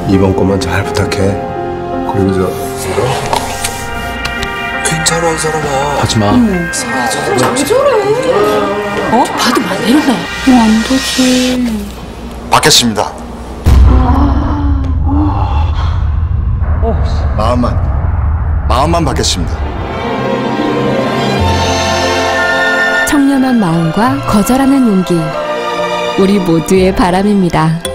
이번 것만 잘 부탁해. 그리고 이거 괜찮아 이 사람아. 하지마. 왜 저래? 봐도 막 내려놔. 안 되지. 받겠습니다. 마음만 받겠습니다. 청렴한 마음과 거절하는 용기, 우리 모두의 바람입니다.